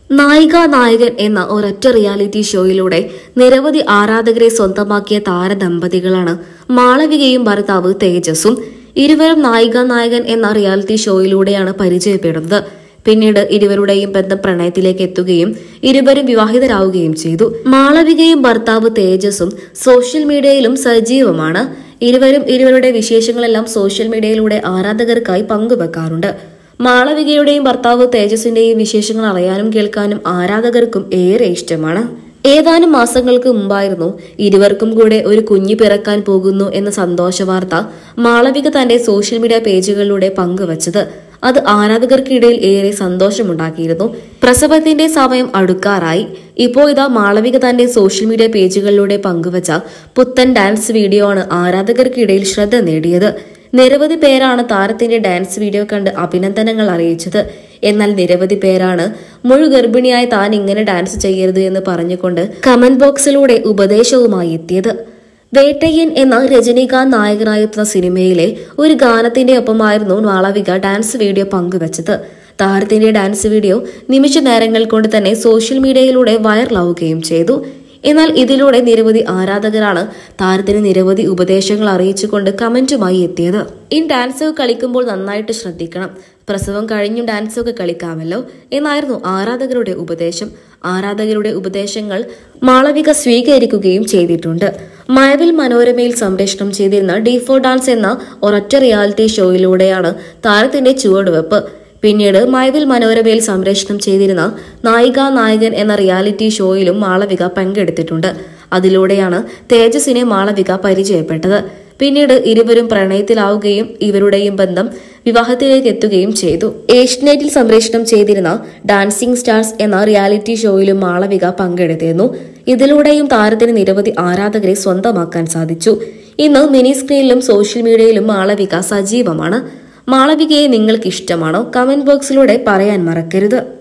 നായിക നായകൻ എന്ന ഒരൊറ്റ റിയാലിറ്റി ഷോയിലൂടെ നിരവധി ആരാധകരെ സ്വന്തമാക്കിയ താരദമ്പതികളാണ് മാളവികയും ഭർത്താവ് തേജസും. ഇരുവരും നായിക നായകൻ എന്ന റിയാലിറ്റി ഷോയിലൂടെയാണ് പരിചയപ്പെടുന്നത്. പിന്നീട് ഇരുവരുടെയും ബന്ധം പ്രണയത്തിലേക്ക് എത്തുകയും ഇരുവരും വിവാഹിതരാവുകയും ചെയ്തു. മാളവികയും ഭർത്താവ് തേജസും സോഷ്യൽ മീഡിയയിലും സജീവമാണ്. ഇരുവരും ഇരുവരുടെ വിശേഷങ്ങളെല്ലാം സോഷ്യൽ മീഡിയയിലൂടെ ആരാധകർക്കായി പങ്കുവെക്കാറുണ്ട്. മാളവികയുടെയും ഭർത്താവ് തേജസിന്റെയും വിശേഷങ്ങൾ അറിയാനും കേൾക്കാനും ആരാധകർക്കും ഏറെ ഇഷ്ടമാണ്. ഏതാനും മാസങ്ങൾക്ക് മുമ്പായിരുന്നു ഇരുവർക്കും കൂടെ ഒരു കുഞ്ഞ് പിറക്കാൻ പോകുന്നു എന്ന സന്തോഷ വാർത്ത മാളവിക തന്റെ സോഷ്യൽ മീഡിയ പേജുകളിലൂടെ പങ്കുവച്ചത്. അത് ആരാധകർക്കിടയിൽ ഏറെ സന്തോഷമുണ്ടാക്കിയിരുന്നു. പ്രസവത്തിന്റെ സമയം അടുക്കാറായി. ഇപ്പോൾ ഇതാ മാളവിക തന്റെ സോഷ്യൽ മീഡിയ പേജുകളിലൂടെ പങ്കുവച്ച പുത്തൻ ഡാൻസ് വീഡിയോ ആണ് ആരാധകർക്കിടയിൽ ശ്രദ്ധ നേടിയത്. നിരവധി പേരാണ് താരത്തിന്റെ ഡാൻസ് വീഡിയോ കണ്ട് അഭിനന്ദനങ്ങൾ അറിയിച്ചത്. എന്നാൽ നിരവധി പേരാണ് മുഴുഗർഭിണിയായി താൻ ഇങ്ങനെ ഡാൻസ് ചെയ്യരുത് എന്ന് പറഞ്ഞുകൊണ്ട് കമന്റ് ബോക്സിലൂടെ ഉപദേശവുമായി എത്തിയത്. വേട്ടയ്യൻ എന്ന രജനീകാന്ത് നായകനായെത്തുന്ന സിനിമയിലെ ഒരു ഗാനത്തിന്റെ ഒപ്പമായിരുന്നു മാളവിക ഡാൻസ് വീഡിയോ പങ്കുവച്ചത്. താരത്തിന്റെ ഡാൻസ് വീഡിയോ നിമിഷ നേരങ്ങൾ കൊണ്ട് തന്നെ സോഷ്യൽ മീഡിയയിലൂടെ വൈറലാവുകയും ചെയ്തു. എന്നാൽ ഇതിലൂടെ നിരവധി ആരാധകരാണ് താരത്തിന് നിരവധി ഉപദേശങ്ങൾ അറിയിച്ചുകൊണ്ട് കമന്റുമായി എത്തിയത്. ഇൻ ഡാൻസ് കളിക്കുമ്പോൾ നന്നായിട്ട് ശ്രദ്ധിക്കണം, പ്രസവം കഴിഞ്ഞും ഡാൻസൊക്കെ കളിക്കാമല്ലോ എന്നായിരുന്നു ആരാധകരുടെ ഉപദേശം. ആരാധകരുടെ ഉപദേശങ്ങൾ മാളവിക സ്വീകരിക്കുകയും ചെയ്തിട്ടുണ്ട്. മഴവിൽ മനോരമയിൽ സംപ്രേഷണം ചെയ്തിരുന്ന ഡി4 ഡാൻസ് എന്ന ഒരൊറ്റ റിയാലിറ്റി ഷോയിലൂടെയാണ് താരത്തിന്റെ ചുവടുവെപ്പ്. പിന്നീട് മഴവിൽ മനോരമയിൽ സംപ്രേഷണം ചെയ്തിരുന്ന നായിക നായകൻ എന്ന റിയാലിറ്റി ഷോയിലും മാളവിക പങ്കെടുത്തിട്ടുണ്ട്. അതിലൂടെയാണ് തേജസിനെ മാളവിക പരിചയപ്പെട്ടത്. പിന്നീട് ഇരുവരും പ്രണയത്തിലാവുകയും ഇവരുടെയും ബന്ധം വിവാഹത്തിലേക്ക് എത്തുകയും ചെയ്തു. ഏഷ്യനെറ്റിൽ സംപ്രേഷണം ചെയ്തിരുന്ന ഡാൻസിംഗ് സ്റ്റാർസ് എന്ന റിയാലിറ്റി ഷോയിലും മാളവിക പങ്കെടുത്തിരുന്നു. ഇതിലൂടെയും താരത്തിന് നിരവധി ആരാധകരെ സ്വന്തമാക്കാൻ സാധിച്ചു. ഇന്ന് മിനി സ്ക്രീനിലും സോഷ്യൽ മീഡിയയിലും മാളവിക സജീവമാണ്. മാളവികയെ നിങ്ങൾക്ക് ഇഷ്ടമാണോ? കമന്റ് ബോക്സിലൂടെ പറയാൻ മറക്കരുത്.